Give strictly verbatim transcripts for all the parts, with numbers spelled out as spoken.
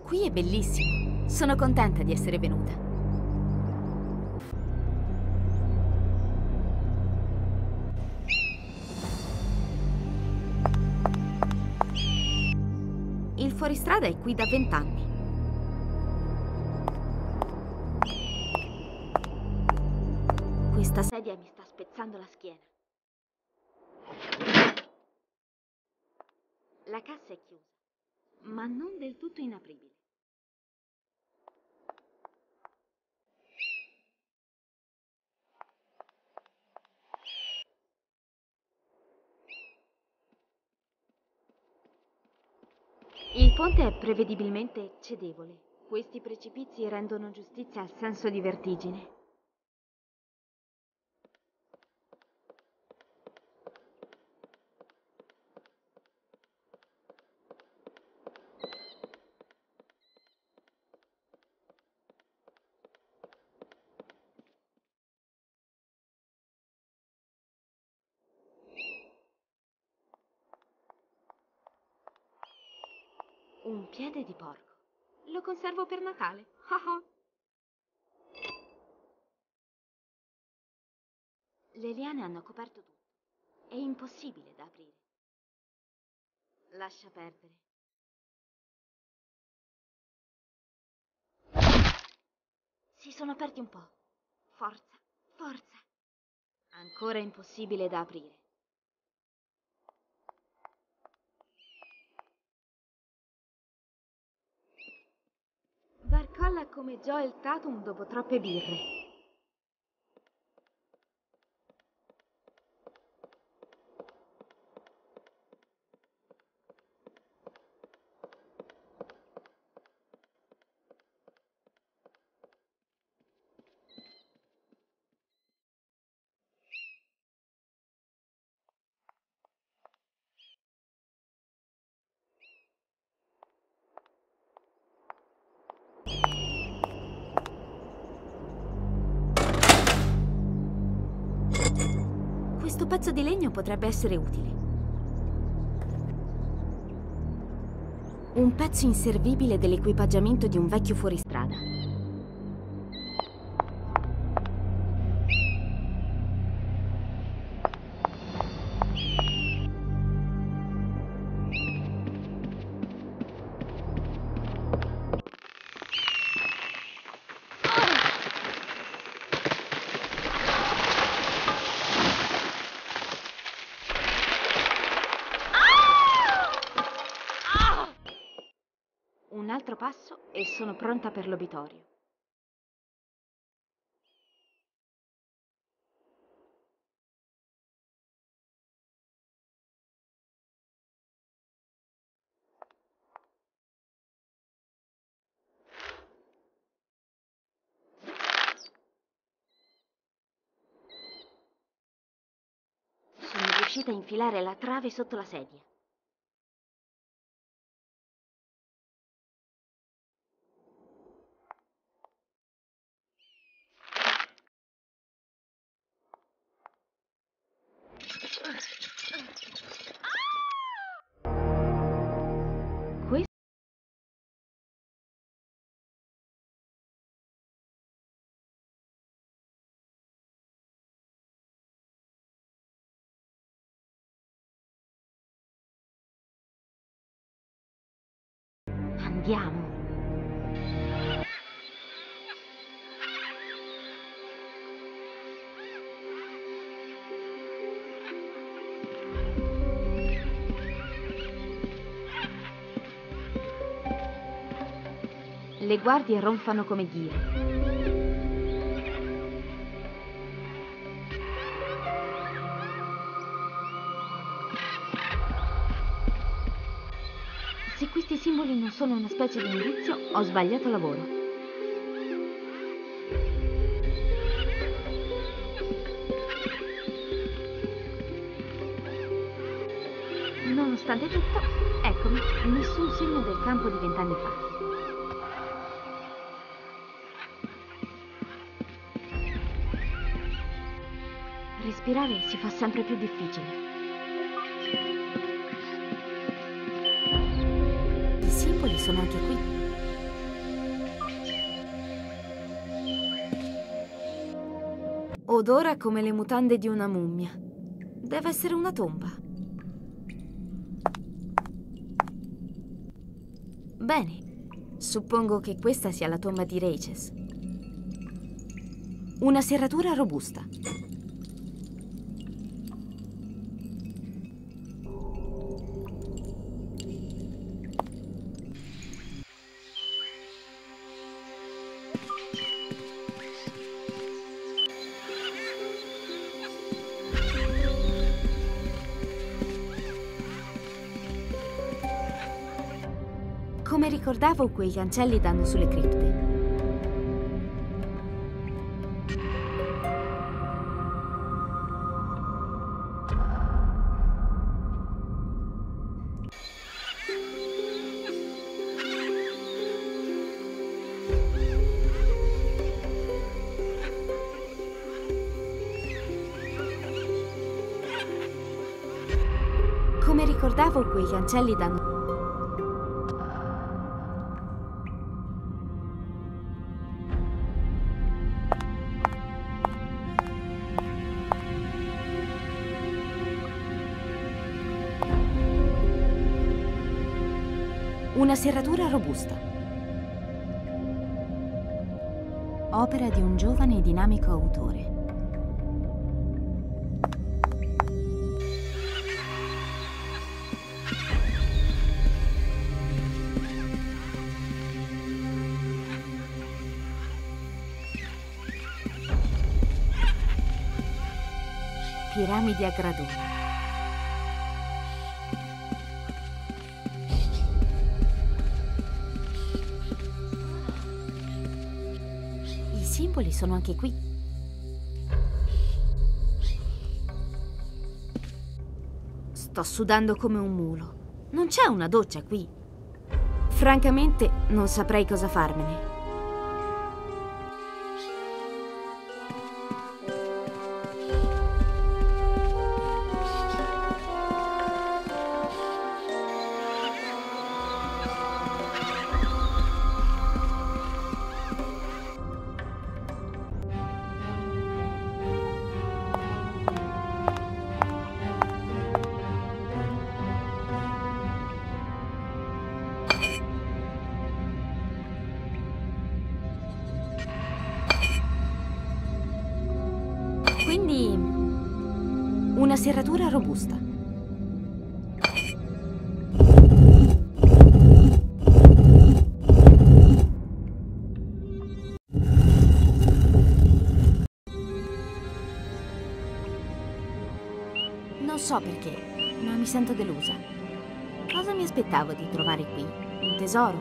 Qui è bellissimo. Sono contenta di essere venuta. Il fuoristrada è qui da vent'anni. Questa sedia mi sta spezzando la schiena. La cassa è chiusa, ma non del tutto inapribile. Il ponte è prevedibilmente cedevole. Questi precipizi rendono giustizia al senso di vertigine. Un piede di porco. Lo conservo per Natale. Le liane hanno coperto tutto. È impossibile da aprire. Lascia perdere. Si sono aperti un po'. Forza, forza. Ancora impossibile da aprire. Barcolla come Joel Tatum dopo troppe birre. Questo pezzo di legno potrebbe essere utile. Un pezzo inservibile dell'equipaggiamento di un vecchio fuoristrada. Un altro passo e sono pronta per l'obitorio. Sono riuscita a infilare la trave sotto la sedia. Questo andiamo. Le guardie ronfano come ghire. Se questi simboli non sono una specie di indizio, ho sbagliato lavoro. Nonostante tutto, eccomi, nessun segno del campo di vent'anni fa. Respirare si fa sempre più difficile. I simboli sono anche qui. Odora come le mutande di una mummia. Deve essere una tomba. Bene, suppongo che questa sia la tomba di Rages. Una serratura robusta. Come ricordavo, quei cancelli danno sulle cripte. Come ricordavo, quei cancelli danno... Una serratura robusta. Opera di un giovane e dinamico autore. Piramidi a gradoni. I simboli sono anche qui. Sto sudando come un mulo. Non c'è una doccia qui. Francamente, non saprei cosa farmene. Quindi, una serratura robusta. Non so perché, ma mi sento delusa. Cosa mi aspettavo di trovare qui? Un tesoro?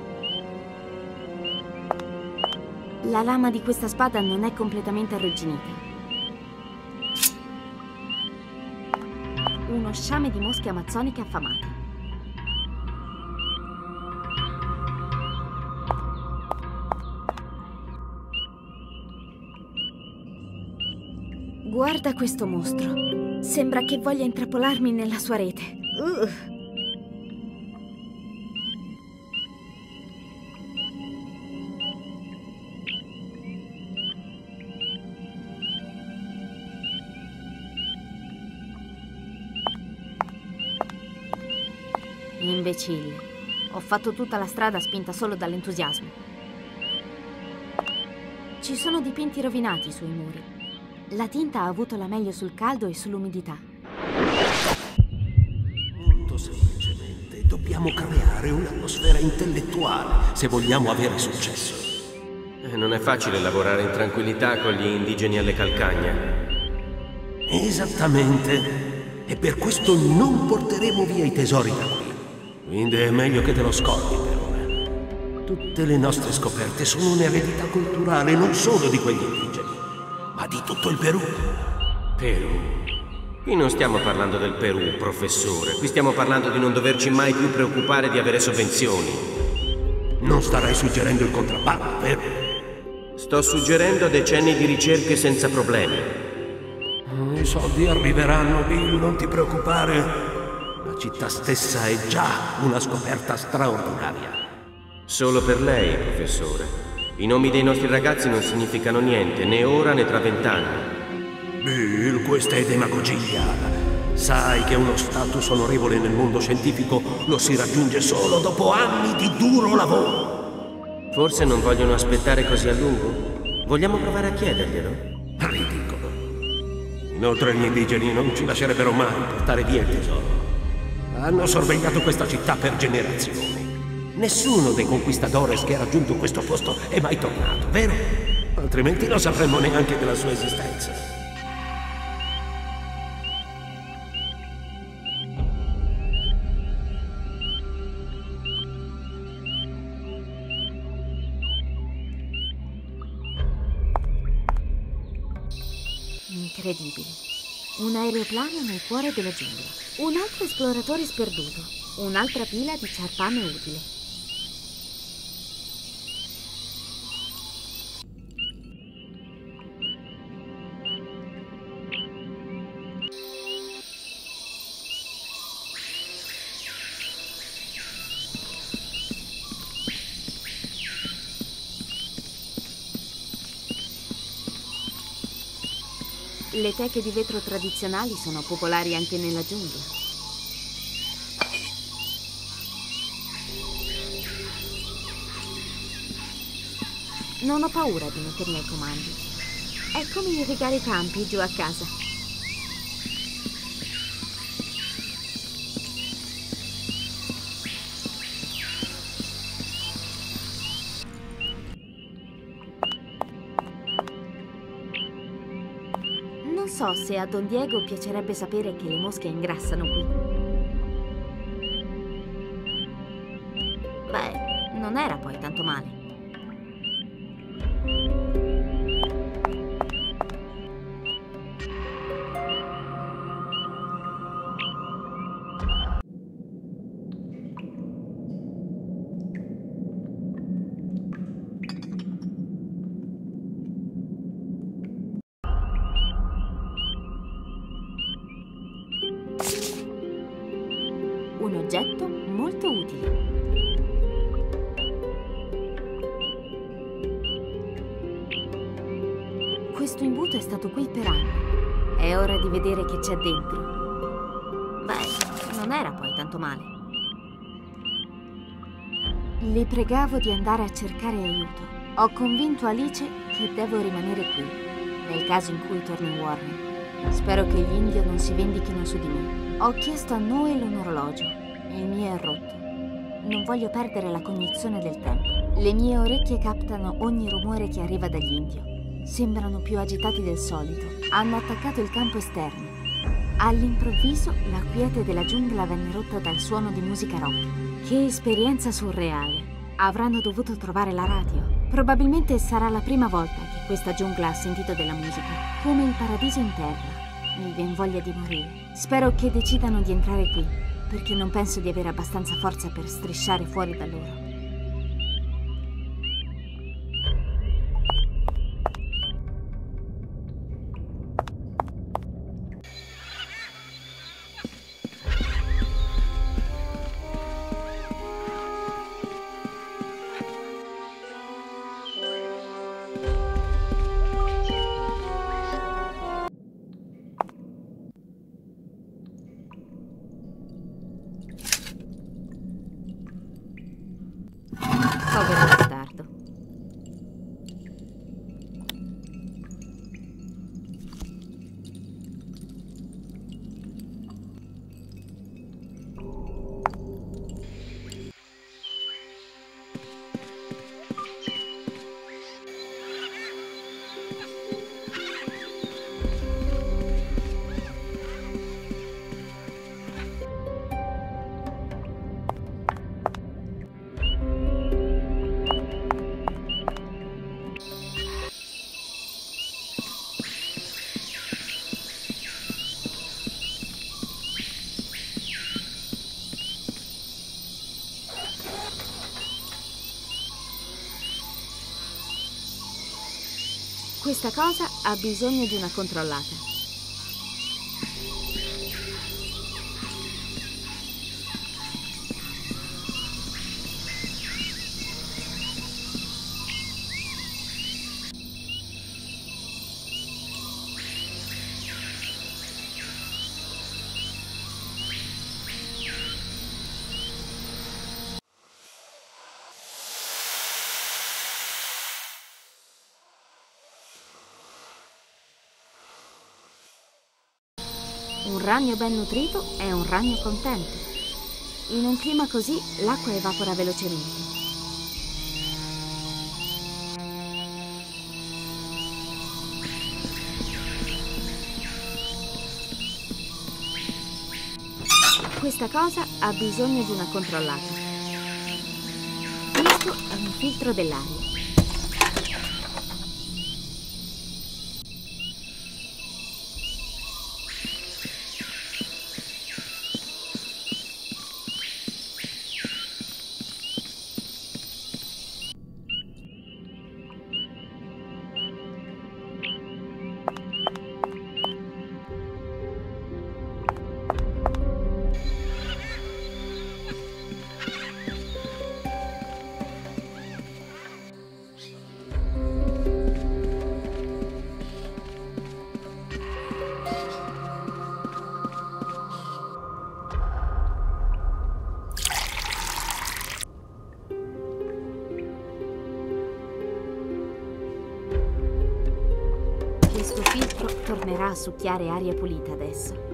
La lama di questa spada non è completamente arrugginita. Uno sciame di mosche amazzoniche affamate. Guarda questo mostro. Sembra che voglia intrappolarmi nella sua rete. Uh. Imbecille. Ho fatto tutta la strada spinta solo dall'entusiasmo. Ci sono dipinti rovinati sui muri. La tinta ha avuto la meglio sul caldo e sull'umidità. Molto semplicemente dobbiamo creare un'atmosfera intellettuale se vogliamo avere successo. Eh, non è facile lavorare in tranquillità con gli indigeni alle calcagna. Esattamente. E per questo non porteremo via i tesori da qui. Quindi è meglio che te lo scordi per ora. Tutte le nostre scoperte sono un'eredità culturale non solo di quegli indigeni, ma di tutto il Perù. Perù? Qui non stiamo parlando del Perù, professore. Qui stiamo parlando di non doverci mai più preoccupare di avere sovvenzioni. Non starai suggerendo il contrabbando, vero? Sto suggerendo decenni di ricerche senza problemi. I soldi arriveranno, Bill, non ti preoccupare. La città stessa è già una scoperta straordinaria. Solo per lei, professore. I nomi dei nostri ragazzi non significano niente, né ora né tra vent'anni. Bill, questa è demagogia. Sai che uno status onorevole nel mondo scientifico lo si raggiunge solo dopo anni di duro lavoro. Forse non vogliono aspettare così a lungo? Vogliamo provare a chiederglielo? Ridicolo. Inoltre gli indigeni non ci lascerebbero mai portare via il tesoro. Hanno sorvegliato questa città per generazioni. Nessuno dei conquistadores che ha raggiunto questo posto è mai tornato, vero? Altrimenti non sapremmo neanche della sua esistenza. Incredibile. Un aeroplano nel cuore della giungla. Un altro esploratore sperduto. Un'altra pila di ciarpame utile. Le teche di vetro tradizionali sono popolari anche nella giungla. Non ho paura di mettermi ai comandi. È come irrigare i campi giù a casa. Non so se a Don Diego piacerebbe sapere che le mosche ingrassano qui. Beh, non era poi tanto male. Un oggetto molto utile. Questo imbuto è stato qui per anni. È ora di vedere che c'è dentro. Beh, non era poi tanto male. Le pregavo di andare a cercare aiuto. Ho convinto Alice che devo rimanere qui, nel caso in cui torni in Warren. Spero che gli Indio non si vendichino su di me. Ho chiesto a Noel un orologio. Il mio è rotto. Non voglio perdere la cognizione del tempo. Le mie orecchie captano ogni rumore che arriva dagli Indio. Sembrano più agitati del solito. Hanno attaccato il campo esterno. All'improvviso la quiete della giungla venne rotta dal suono di musica rock. Che esperienza surreale. Avranno dovuto trovare la radio. Probabilmente sarà la prima volta che questa giungla ha sentito della musica. Come il paradiso in terra. Mi vien voglia di morire. Spero che decidano di entrare qui, perché non penso di avere abbastanza forza per strisciare fuori da loro. Povero bastardo. Questa cosa ha bisogno di una controllata. Un ragno ben nutrito è un ragno contento. In un clima così, l'acqua evapora velocemente. Questa cosa ha bisogno di una controllata. Questo è un filtro dell'aria. Questo filtro tornerà a succhiare aria pulita adesso.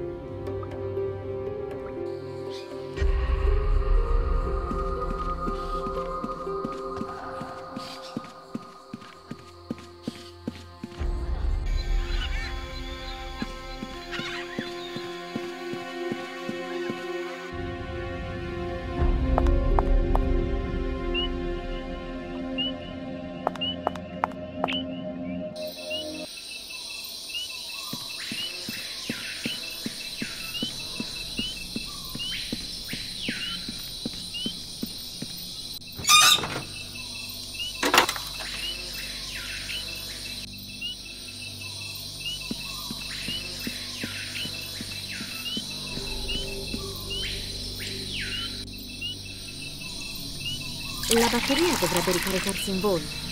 La batteria dovrebbe ricaricarsi in volo.